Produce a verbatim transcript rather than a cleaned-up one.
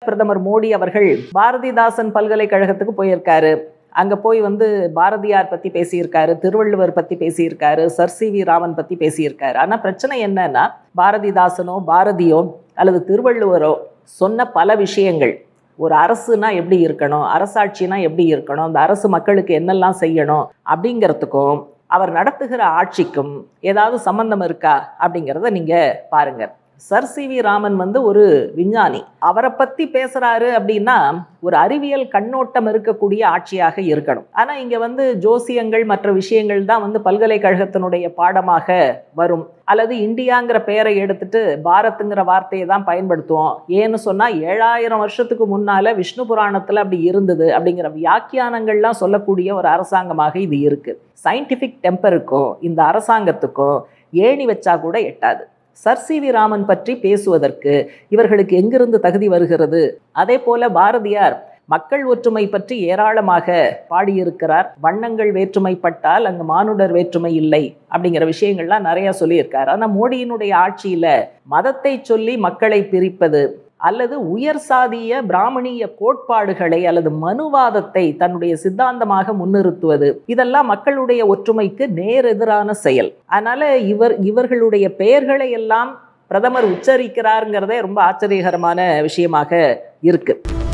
பிரதமர் மோடி அவர்கள் பாரதிதாசன் பல்கலைக்கழகத்துக்கு போயிருக்காரு. அங்க போய் வந்து பாரதியார் பத்தி பேசியிருக்காரு, திருவள்ளுவர் பத்தி பேசியிருக்காரு, சர் சி வி ராமன் பத்தி பேசியிருக்காரு. ஆனா பிரச்சனை என்னன்னா, பாரதிதாசனோ பாரதியோ அல்லது திருவள்ளுவரோ சொன்ன பல விஷயங்கள், ஒரு அரசுனா எப்படி இருக்கணும், அரசாட்சினா எப்படி இருக்கணும், அந்த அரசு மக்களுக்கு என்னெல்லாம் செய்யணும் அப்படிங்கிறதுக்கும் அவர் நடத்துகிற ஆட்சிக்கும் ஏதாவது சம்பந்தம் இருக்கா அப்படிங்கிறத நீங்க பாருங்க. சர் சி வி ராமன் வந்து ஒரு விஞ்ஞானி. அவரை பத்தி பேசுறாரு அப்படின்னா ஒரு அறிவியல் கண்ணோட்டம் இருக்கக்கூடிய ஆட்சியாக இருக்கணும். ஆனா இங்க வந்து ஜோசியங்கள் மற்ற விஷயங்கள் தான் வந்து பல்கலைக்கழகத்தினுடைய பாடமாக வரும். அல்லது இந்தியாங்கிற பெயரை எடுத்துட்டு பாரத்துங்கிற வார்த்தையை தான் பயன்படுத்துவோம். ஏன்னு சொன்னா ஏழாயிரம் வருஷத்துக்கு முன்னால விஷ்ணு புராணத்துல அப்படி இருந்தது அப்படிங்கிற வியாக்கியானங்கள்லாம் சொல்லக்கூடிய ஒரு அரசாங்கமாக இது இருக்கு. சயின்டிபிக் டெம்பருக்கும் இந்த அரசாங்கத்துக்கும் ஏணி வச்சா கூட எட்டாது. சர் சி வி ராமன் பற்றி பேசுவதற்கு இவர்களுக்கு எங்கிருந்து தகுதி வருகிறது? அதே போல பாரதியார் மக்கள் ஒற்றுமை பற்றி ஏராளமாக பாடியிருக்கிறார். வண்ணங்கள் வேற்றுமைப்பட்டால் அங்கு மானுடர் வேற்றுமை இல்லை அப்படிங்கிற விஷயங்கள்லாம் நிறைய சொல்லியிருக்கார். ஆனால் மோடியினுடைய ஆட்சியில மதத்தை சொல்லி மக்களை பிரிப்பது அல்லது உயர் சாதிய பிராமணிய கோட்பாடுகளை அல்லது மனுவாதத்தை தன்னுடைய சித்தாந்தமாக முன்னிறுத்துவது, இதெல்லாம் மக்களுடைய ஒற்றுமைக்கு நேர் எதிரான செயல். அதனால இவர் இவர்களுடைய பெயர்களை எல்லாம் பிரதமர் உச்சரிக்கிறாருங்கிறதே ரொம்ப ஆச்சரியகரமான விஷயமாக இருக்கு.